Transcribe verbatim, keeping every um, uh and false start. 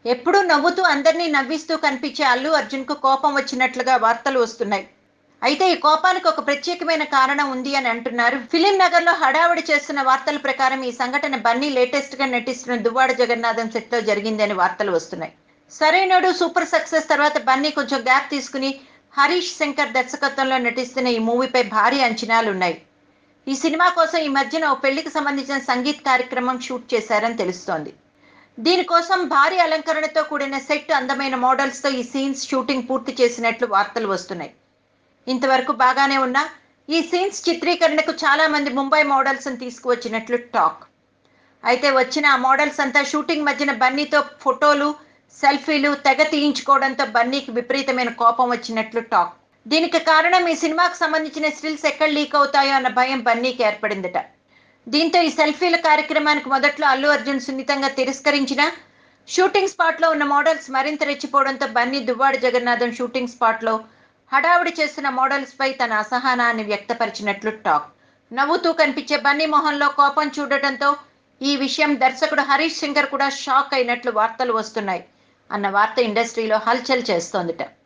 ఎప్పుడూ నవ్వుతూ అందరినీ నవ్విస్తూ కనిపించే అల్లు అర్జున్కు కోపం వచ్చినట్లుగా వార్తలు వస్తున్నాయి. అయితే ఈ కోపానికి ఒక ప్రత్యేకమైన కారణం ఉంది అని అంటున్నారు. ఫిలిం నగర్లో హడావుడి చేస్తున్న వార్తల ప్రకారం ఈ సంఘటన బన్నీ లేటెస్ట్ గా నటిస్తున్న దువ్వాడ జగన్నాథం సెట్ లో జరిగింది అని వార్తలు వస్తున్నాయి. సరైనడు సూపర్ సక్సెస్ తర్వాత బన్నీ కొంచెం గ్యాప్ తీసుకుని హరీష్ శంకర్ దర్శకత్వంలో నటిస్తున్న ఈ మూవీపై భారీ అంచనాలున్నాయి. ఈ సినిమా కోసం ఈ మధ్యన ఓ పెళ్లికి సంబంధించిన సంగీత్ కార్యక్రమం షూట్ చేశారని తెలుస్తోంది. దీనికోసం భారీ అలంకరణతో కూడిన సెట్, అందమైన మోడల్స్ తో ఈ సీన్స్ షూటింగ్ పూర్తి చేసినట్లు వార్తలు వస్తున్నాయి. ఇంతవరకు బాగానే ఉన్న ఈ సీన్స్ చిత్రీకరణకు చాలా మంది ముంబై మోడల్స్ తీసుకువచ్చినట్లు టాక్. అయితే వచ్చిన ఆ మోడల్స్ అంతా షూటింగ్ మధ్యన బన్నీతో ఫోటోలు, సెల్ఫీలు తెగ తీయించుకోవడంతో బన్నీకి విపరీతమైన కోపం వచ్చినట్లు టాక్. దీనికి కారణం ఈ సినిమాకు సంబంధించిన స్టిల్స్ ఎక్కడ లీక్ అవుతాయో అన్న భయం బన్నీకి ఏర్పడిందట. దీంతో ఈ సెల్ఫీల కార్యక్రమానికి మొదట్లో అల్లు అర్జున్ సున్నితంగా తిరస్కరించిన షూటింగ్ స్పాట్ లో ఉన్న మోడల్స్ మరింత రెచ్చిపోవడంతో బన్నీ దువ్వాడ జగన్నాథం షూటింగ్ స్పాట్ లో హడావుడి చేస్తున్న మోడల్స్ పై తన అసహనాన్ని వ్యక్తపరిచినట్లు టాక్. నవ్వుతూ కనిపించే బన్నీ మొహంలో కోపం చూడటంతో ఈ విషయం దర్శకుడు హరీష్ శంకర్ కూడా షాక్ అయినట్లు వార్తలు వస్తున్నాయి అన్న వార్త ఇండస్ట్రీలో హల్చల్ చేస్తోందిట.